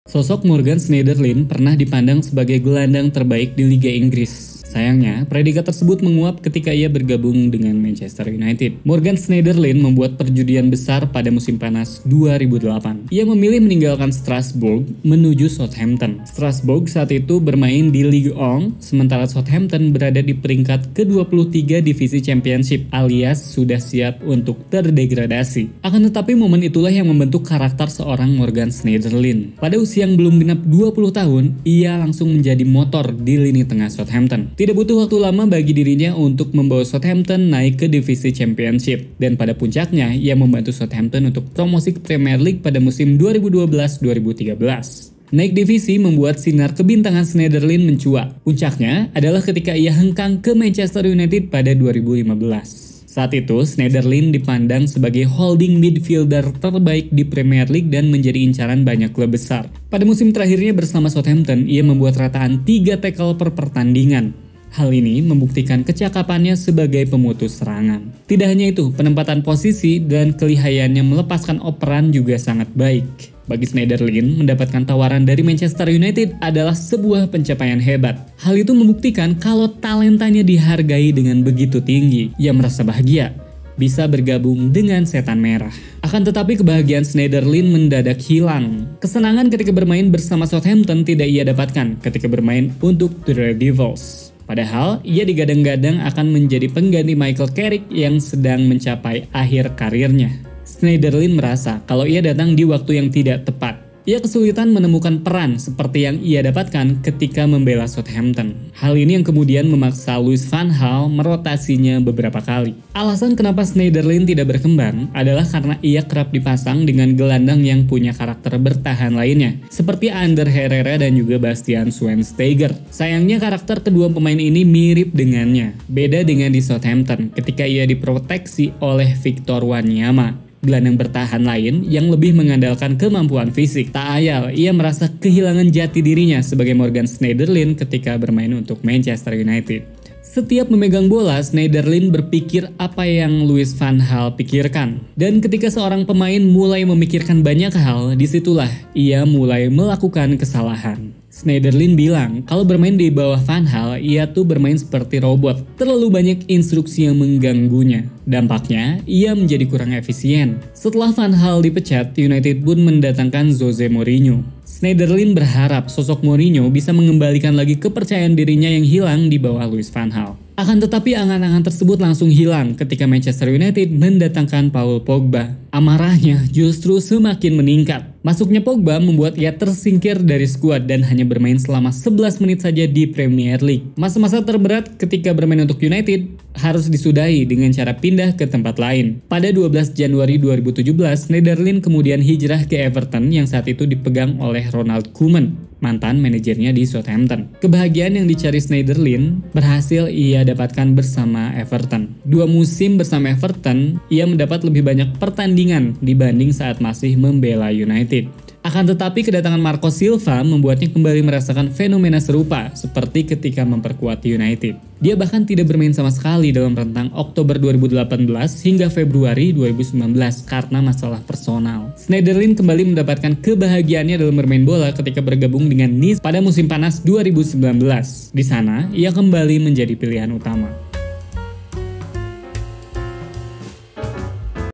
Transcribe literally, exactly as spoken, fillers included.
Sosok Morgan Schneiderlin pernah dipandang sebagai gelandang terbaik di Liga Inggris. Sayangnya, predikat tersebut menguap ketika ia bergabung dengan Manchester United. Morgan Schneiderlin membuat perjudian besar pada musim panas dua ribu delapan. Ia memilih meninggalkan Strasbourg menuju Southampton. Strasbourg saat itu bermain di Ligue satu, sementara Southampton berada di peringkat ke dua puluh tiga divisi Championship, alias sudah siap untuk terdegradasi. Akan tetapi momen itulah yang membentuk karakter seorang Morgan Schneiderlin. Pada usia yang belum genap dua puluh tahun, ia langsung menjadi motor di lini tengah Southampton. Tidak butuh waktu lama bagi dirinya untuk membawa Southampton naik ke divisi Championship, dan pada puncaknya ia membantu Southampton untuk promosi ke Premier League pada musim dua ribu dua belas dua ribu tiga belas. Naik divisi membuat sinar kebintangan Schneiderlin mencuat. Puncaknya adalah ketika ia hengkang ke Manchester United pada dua ribu lima belas. Saat itu, Schneiderlin dipandang sebagai holding midfielder terbaik di Premier League dan menjadi incaran banyak klub besar. Pada musim terakhirnya bersama Southampton, ia membuat rataan tiga tackle per pertandingan. Hal ini membuktikan kecakapannya sebagai pemutus serangan. Tidak hanya itu, penempatan posisi dan kelihayannya melepaskan operan juga sangat baik. Bagi Schneiderlin, mendapatkan tawaran dari Manchester United adalah sebuah pencapaian hebat. Hal itu membuktikan kalau talentanya dihargai dengan begitu tinggi. Ia merasa bahagia bisa bergabung dengan setan merah. Akan tetapi kebahagiaan Schneiderlin mendadak hilang. Kesenangan ketika bermain bersama Southampton tidak ia dapatkan ketika bermain untuk The Red Devils. Padahal, ia digadang-gadang akan menjadi pengganti Michael Carrick yang sedang mencapai akhir karirnya. Schneiderlin merasa kalau ia datang di waktu yang tidak tepat. Ia kesulitan menemukan peran seperti yang ia dapatkan ketika membela Southampton. Hal ini yang kemudian memaksa Louis van Gaal merotasinya beberapa kali. Alasan kenapa Schneiderlin tidak berkembang adalah karena ia kerap dipasang dengan gelandang yang punya karakter bertahan lainnya, seperti Ander Herrera dan juga Bastian Schweinsteiger. Sayangnya karakter kedua pemain ini mirip dengannya. Beda dengan di Southampton ketika ia diproteksi oleh Victor Wanyama, gelandang bertahan lain yang lebih mengandalkan kemampuan fisik. Tak ayal, ia merasa kehilangan jati dirinya sebagai Morgan Schneiderlin ketika bermain untuk Manchester United. Setiap memegang bola, Schneiderlin berpikir apa yang Louis van Gaal pikirkan. Dan ketika seorang pemain mulai memikirkan banyak hal, disitulah ia mulai melakukan kesalahan. Schneiderlin bilang kalau bermain di bawah Van Gaal, ia tuh bermain seperti robot. Terlalu banyak instruksi yang mengganggunya. Dampaknya, ia menjadi kurang efisien. Setelah Van Gaal dipecat, United pun mendatangkan Jose Mourinho. Schneiderlin berharap sosok Mourinho bisa mengembalikan lagi kepercayaan dirinya yang hilang di bawah Louis van Gaal. Akan tetapi angan-angan tersebut langsung hilang ketika Manchester United mendatangkan Paul Pogba. Amarahnya justru semakin meningkat. Masuknya Pogba membuat ia tersingkir dari skuad dan hanya bermain selama sebelas menit saja di Premier League. Masa-masa terberat ketika bermain untuk United harus disudahi dengan cara pindah ke tempat lain. Pada dua belas Januari dua ribu tujuh belas, Schneiderlin kemudian hijrah ke Everton yang saat itu dipegang oleh Ronald Koeman, mantan manajernya di Southampton. Kebahagiaan yang dicari Schneiderlin berhasil ia dapatkan bersama Everton. Dua musim bersama Everton, ia mendapat lebih banyak pertandingan dibanding saat masih membela United. Akan tetapi kedatangan Marco Silva membuatnya kembali merasakan fenomena serupa seperti ketika memperkuat United. Dia bahkan tidak bermain sama sekali dalam rentang Oktober dua ribu delapan belas hingga Februari dua ribu sembilan belas karena masalah personal. Schneiderlin kembali mendapatkan kebahagiaannya dalam bermain bola ketika bergabung dengan Nice pada musim panas dua ribu sembilan belas. Di sana, ia kembali menjadi pilihan utama.